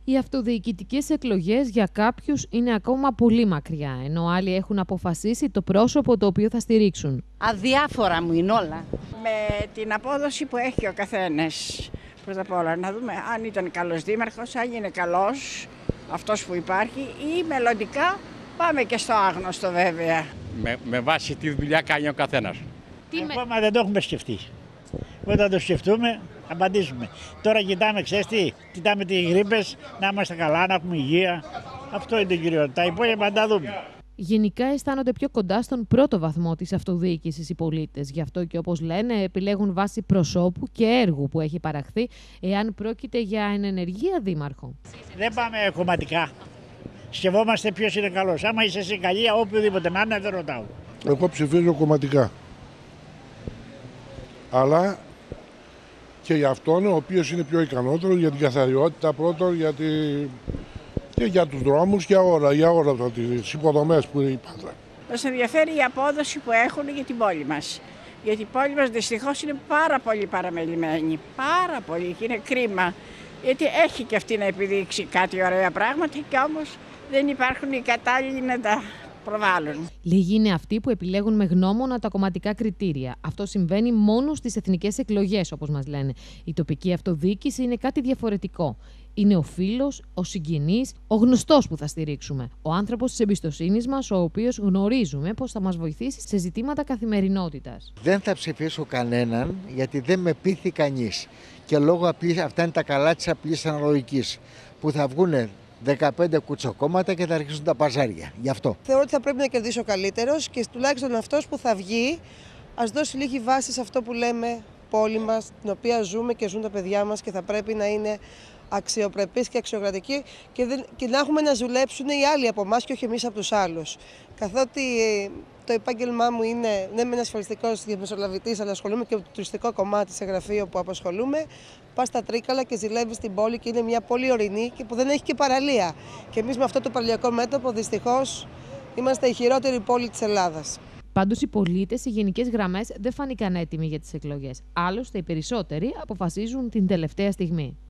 Οι αυτοδιοικητικές εκλογές για κάποιους είναι ακόμα πολύ μακριά, ενώ άλλοι έχουν αποφασίσει το πρόσωπο το οποίο θα στηρίξουν. Αδιάφορα μου είναι όλα. Με την απόδοση που έχει ο καθένας. Πρώτα απ' όλα να δούμε αν ήταν καλός δήμαρχος, αν είναι καλός αυτός που υπάρχει ή μελλοντικά πάμε και στο άγνωστο βέβαια. Με βάση τη δουλειά κάνει ο καθένας. Ακόμα δεν το έχουμε σκεφτεί. Όταν το σκεφτούμε, απαντήσουμε. Τώρα κοιτάμε, ξέρεις τι, κοιτάμε τις γρίπες, να είμαστε καλά, να έχουμε υγεία. Αυτό είναι το κυριότερο. Τα υπόλοιπα τα δούμε. Γενικά αισθάνονται πιο κοντά στον πρώτο βαθμό της αυτοδιοίκησης οι πολίτες. Γι' αυτό και όπως λένε, επιλέγουν βάση προσώπου και έργου που έχει παραχθεί, εάν πρόκειται για ενεργεία δήμαρχο. Δεν πάμε κομματικά. Σκεφτόμαστε ποιος είναι καλός. Άμα είσαι εσύ καλή, οποιοδήποτε να είναι, δεν ρωτάω. Εγώ ψηφίζω κομματικά. Αλλά και για αυτόν ο οποίος είναι πιο ικανότερος για την καθαριότητα πρώτον, και για τους δρόμους και για όλα τις υποδομές που υπάρχουν. Μας ενδιαφέρει η απόδοση που έχουν για την πόλη μας. Γιατί η πόλη μας δυστυχώς είναι πάρα πολύ παραμελημένη. Πάρα πολύ και είναι κρίμα. Γιατί έχει και αυτή να επιδείξει κάτι ωραία πράγματα και όμως δεν υπάρχουν οι κατάλληλοι να τα προβάλλουν. Λίγοι είναι αυτοί που επιλέγουν με γνώμονα τα κομματικά κριτήρια. Αυτό συμβαίνει μόνο στις εθνικές εκλογές, όπως μας λένε. Η τοπική αυτοδιοίκηση είναι κάτι διαφορετικό. Είναι ο φίλος, ο συγγενής, ο γνωστός που θα στηρίξουμε. Ο άνθρωπος της εμπιστοσύνης μας, ο οποίος γνωρίζουμε πως θα μας βοηθήσει σε ζητήματα καθημερινότητας. Δεν θα ψηφίσω κανέναν γιατί δεν με πείθει κανείς. Και λόγω αυτά είναι τα καλά της απλής αναλογικής. Που θα βγουν 15 κουτσοκόμματα και θα αρχίσουν τα παζάρια. Γι' αυτό. Θεωρώ ότι θα πρέπει να κερδίσει ο καλύτερος και τουλάχιστον αυτός που θα βγει ας δώσει λίγη βάση σε αυτό που λέμε πόλη μας, την οποία ζούμε και ζουν τα παιδιά μας και θα πρέπει να είναι αξιοπρεπής και αξιοκρατική και να έχουμε να δουλέψουν οι άλλοι από εμάς και όχι εμείς από τους άλλους. Καθότι το επάγγελμά μου είναι, ναι, είμαι ασφαλιστικός διαμεσολαβητής, αλλά ασχολούμαι και με το τουριστικό κομμάτι σε γραφείο που απασχολούμαι. Πας στα Τρίκαλα και ζηλεύεις την πόλη και είναι μια πόλη ορεινή και που δεν έχει και παραλία. Και εμείς με αυτό το παραλιακό μέτωπο δυστυχώς είμαστε η χειρότερη πόλη της Ελλάδας. Πάντως οι πολίτες σε γενικές γραμμές δεν φάνηκαν έτοιμοι για τις εκλογές. Άλλωστε οι περισσότεροι αποφασίζουν την τελευταία στιγμή.